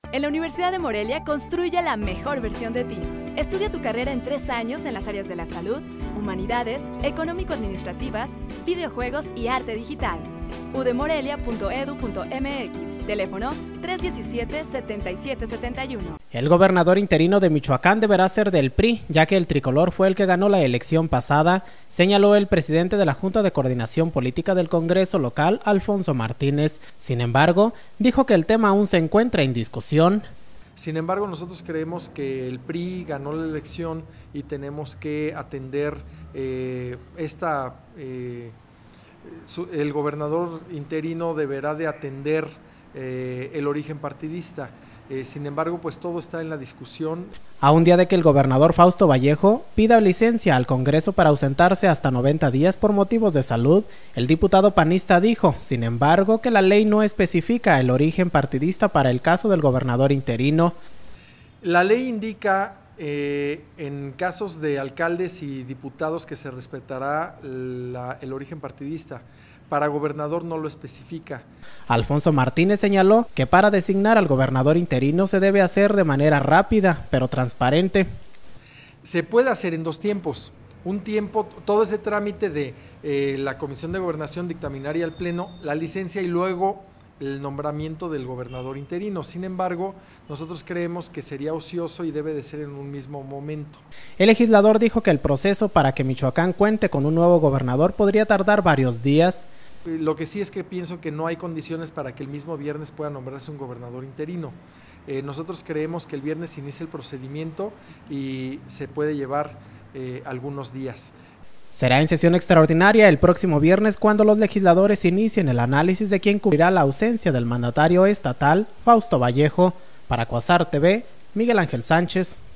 En la Universidad de Morelia construye la mejor versión de ti. Estudia tu carrera en 3 años en las áreas de la salud, humanidades, económico-administrativas, videojuegos y arte digital. udemorelia.edu.mx, teléfono 317-7771. El gobernador interino de Michoacán deberá ser del PRI, ya que el tricolor fue el que ganó la elección pasada, señaló el presidente de la Junta de Coordinación Política del Congreso local, Alfonso Martínez. Sin embargo, dijo que el tema aún se encuentra en discusión. Sin embargo, nosotros creemos que el PRI ganó la elección y tenemos que atender el gobernador interino deberá de atender el origen partidista. Sin embargo, pues todo está en la discusión. A un día de que el gobernador Fausto Vallejo pida licencia al Congreso para ausentarse hasta 90 días por motivos de salud, el diputado panista dijo, sin embargo, que la ley no especifica el origen partidista para el caso del gobernador interino. La ley indica en casos de alcaldes y diputados que se respetará el origen partidista. Para gobernador no lo especifica. Alfonso Martínez señaló que para designar al gobernador interino se debe hacer de manera rápida, pero transparente. Se puede hacer en 2 tiempos. Un tiempo, todo ese trámite de la Comisión de Gobernación dictaminaría al Pleno la licencia y luego el nombramiento del gobernador interino. Sin embargo, nosotros creemos que sería ocioso y debe de ser en un mismo momento. El legislador dijo que el proceso para que Michoacán cuente con un nuevo gobernador podría tardar varios días. Lo que sí es que pienso que no hay condiciones para que el mismo viernes pueda nombrarse un gobernador interino. Nosotros creemos que el viernes inicia el procedimiento y se puede llevar algunos días. Será en sesión extraordinaria el próximo viernes cuando los legisladores inicien el análisis de quién cubrirá la ausencia del mandatario estatal, Fausto Vallejo. Para Cuasar TV, Miguel Ángel Sánchez.